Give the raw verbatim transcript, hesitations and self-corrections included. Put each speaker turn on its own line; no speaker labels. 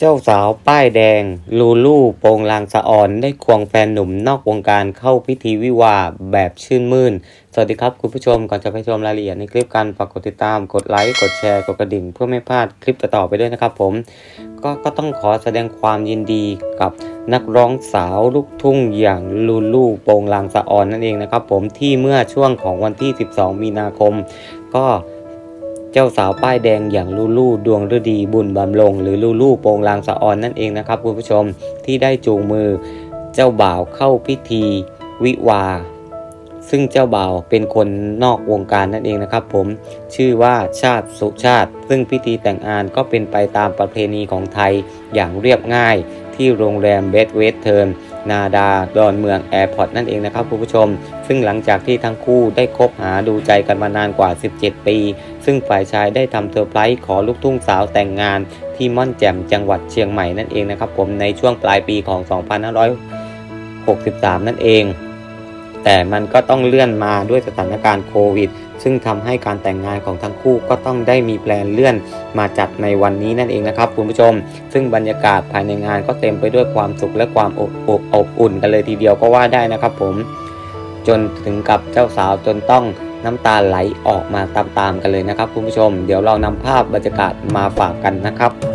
เจ้าสาวป้ายแดงลูลูโปงลางสะออนได้ควงแฟนหนุ่มนอกวงการเข้าพิธีวิวาห์แบบชื่นมื่นสวัสดีครับคุณผู้ชมก่อนจะไปชมรายละเอียดในคลิปกันฝากกดติดตามกดไลค์กดแชร์กดกระดิ่งเพื่อไม่พลาดคลิปต่อๆไปด้วยนะครับผมก็ก็ต้องขอแสดงความยินดีกับนักร้องสาวลูกทุ่งอย่างลูลูโปงลางสะออนนั่นเองนะครับผมที่เมื่อช่วงของวันที่สิบสองมีนาคมก็เจ้าสาวป้ายแดงอย่างลูลูดวงฤดีบุญบำรงหรือลูลูโปงลางสะออนนั่นเองนะครับคุณผู้ชมที่ได้จูงมือเจ้าบ่าวเข้าพิธีวิวาห์ซึ่งเจ้าบ่าวเป็นคนนอกวงการนั่นเองนะครับผมชื่อว่าชาติสุชาติซึ่งพิธีแต่งงานก็เป็นไปตามประเพณีของไทยอย่างเรียบง่ายที่โรงแรมเบสเวสเทิร์นนาดาดอนเมืองแอร์พอร์ตนั่นเองนะครับคุณผู้ชมซึ่งหลังจากที่ทั้งคู่ได้คบหาดูใจกันมานานกว่าสิบเจ็ดปีซึ่งฝ่ายชายได้ทำเซอร์ไพรส์ขอลูกทุ่งสาวแต่งงานที่ม่อนแจ่มจังหวัดเชียงใหม่นั่นเองนะครับผมในช่วงปลายปีของสองพันห้าร้อยหกสิบสามนั่นเองแต่มันก็ต้องเลื่อนมาด้วยสถานการณ์โควิดซึ่งทำให้การแต่งงานของทั้งคู่ก็ต้องได้มีแปลนเลื่อนมาจัดในวันนี้นั่นเองนะครับคุณผู้ชมซึ่งบรรยากาศภายในงานก็เต็มไปด้วยความสุขและความอบอบอบอุ่นกันเลยทีเดียวก็ว่าได้นะครับผมจนถึงกับเจ้าสาวจนต้องน้ำตาไหลออกมาตามๆกันเลยนะครับคุณผู้ชมเดี๋ยวเรานำภาพบรรยากาศมาฝากกันนะครับ